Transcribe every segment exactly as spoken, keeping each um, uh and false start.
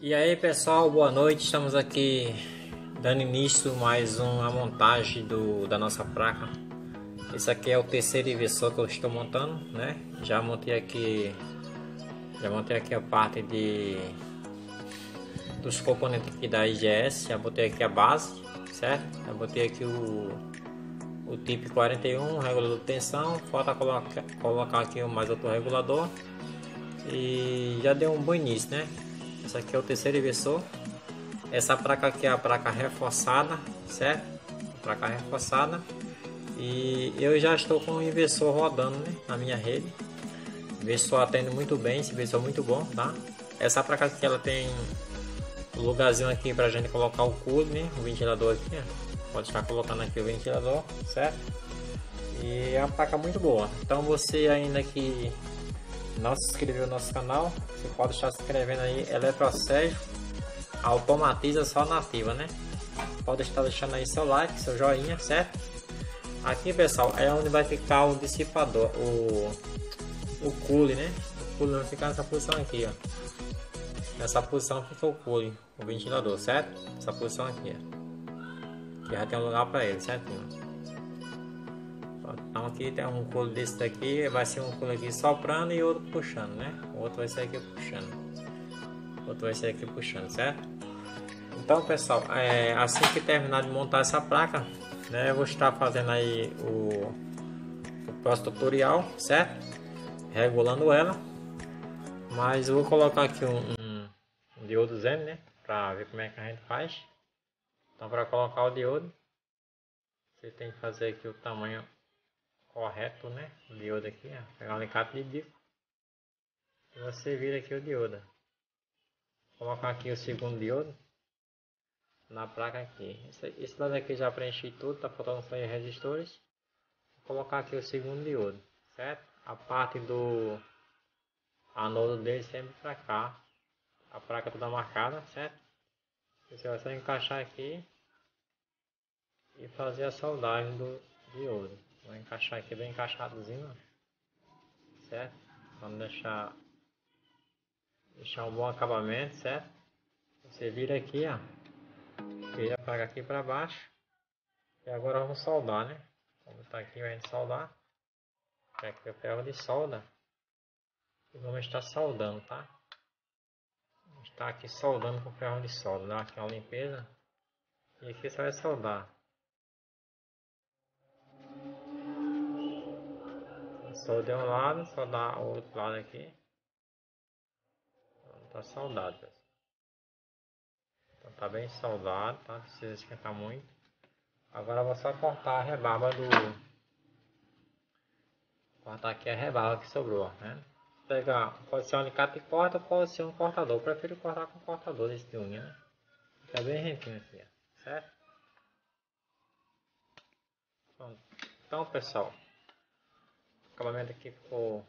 E aí pessoal, boa noite, estamos aqui dando início a mais uma montagem do, da nossa placa. Esse aqui é o terceiro inversor que eu estou montando, né? Já montei aqui, já montei aqui a parte de dos componentes aqui da I G S, já botei aqui a base, certo? Já botei aqui o, o tipo quarenta e um, regulador de tensão, falta colocar, colocar aqui mais outro regulador e já deu um bom início, né? Esse aqui é o terceiro inversor. Essa placa aqui é a placa reforçada, certo? Placa reforçada. E eu já estou com o inversor rodando, né, na minha rede. O inversor atende muito bem, esse inversor é muito bom, tá? Essa placa aqui ela tem um lugarzinho aqui para a gente colocar o cooler, né? O ventilador aqui, ó. Pode estar colocando aqui o ventilador, certo? E é uma placa muito boa. Então você ainda que não se inscreveu no nosso canal, você pode estar se inscrevendo aí. Eletrosérgio Automatiza só nativa, né? Pode estar deixando aí seu like, seu joinha, certo? Aqui pessoal é onde vai ficar o dissipador, o, o cooler, né? O cooler vai ficar nessa posição aqui, ó. Nessa posição fica o cooler, o ventilador, certo? Essa posição aqui, ó. Que já tem um lugar para ele, certinho. Então aqui tem um cooler desse daqui, vai ser um cooler aqui soprando e outro puxando, né? O outro vai ser aqui puxando. O outro vai ser aqui puxando, certo? Então pessoal, é, assim que terminar de montar essa placa, né, eu vou estar fazendo aí o, o próximo tutorial, certo? Regulando ela. Mas eu vou colocar aqui um, um, um diodo Zen, né? Pra ver como é que a gente faz. Então para colocar o diodo, você tem que fazer aqui o tamanho correto, né? O diodo aqui, ó. Pegar um alicate de bico e você vira aqui o diodo. Vou colocar aqui o segundo diodo na placa aqui. Esse, esse lado aqui já preenchi tudo, tá faltando só os resistores. Vou colocar aqui o segundo diodo, certo? A parte do anodo dele sempre para cá, a placa toda marcada, certo? Você vai só encaixar aqui e fazer a soldagem do diodo. Vou encaixar aqui bem encaixadozinho, certo? Vamos deixar deixar um bom acabamento, certo? Você vira aqui, ó, vira a placa aqui para baixo e agora vamos soldar, né? Vamos botar aqui, vai soldar. Aqui é o ferro de solda e vamos estar soldando, tá? Vamos estar aqui soldando com ferro de solda, dá aqui uma limpeza e aqui você vai soldar. Soldei um lado, soldar o outro lado aqui. Tá soldado, pessoal. Então tá bem soldado, tá? Não precisa esquentar muito. Agora eu vou só cortar a rebarba do... Cortar aqui a rebarba que sobrou, né? Pegar, pode ser um alicate de corta, pode ser um cortador. Eu prefiro cortar com cortador desse de unha, né? Fica bem rentinho aqui, ó. Certo? Pronto. Então pessoal, o acabamento aqui ficou...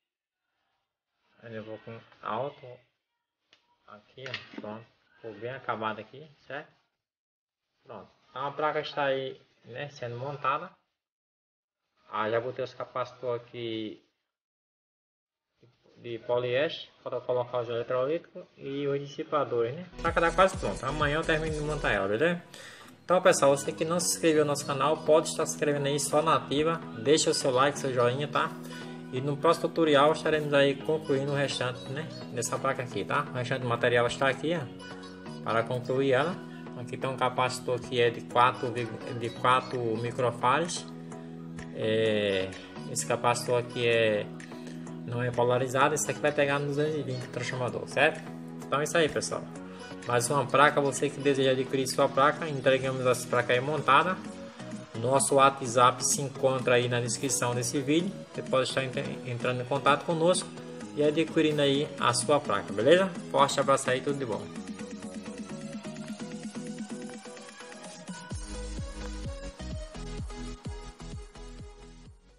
Eu vou com alto aqui, ó, pronto, ficou bem acabado aqui, certo? Pronto, então a placa está aí, né, sendo montada. Ah, já botei os capacitores aqui de poliéster para colocar os eletrolíticos e os dissipadores, né? A placa está quase pronta, amanhã eu termino de montar ela, beleza? Então pessoal, você que não se inscreveu no nosso canal, pode estar se inscrevendo aí só na ativa, deixa o seu like, seu joinha, tá? E no próximo tutorial estaremos aí concluindo o restante, né, dessa placa aqui, tá? O restante do material está aqui, ó, para concluir ela. Aqui tem um capacitor que é de quatro, de quatro microfarads. É, esse capacitor aqui é, não é polarizado, esse aqui vai pegar no duzentos e vinte transformador, certo? Então é isso aí pessoal. Mais uma placa, você que deseja adquirir sua placa, entregamos essa placa aí montada. Nosso WhatsApp se encontra aí na descrição desse vídeo. Você pode estar entrando em contato conosco e adquirindo aí a sua placa, beleza? Forte abraço aí, tudo de bom.